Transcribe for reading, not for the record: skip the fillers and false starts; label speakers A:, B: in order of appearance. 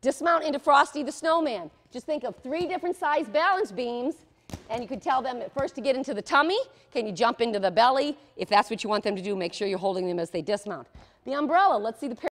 A: Dismount into Frosty the Snowman. Just think of 3 different size balance beams, and you could tell them at first to get into the tummy. Can you jump into the belly? If that's what you want them to do, make sure you're holding them as they dismount. The umbrella, let's see the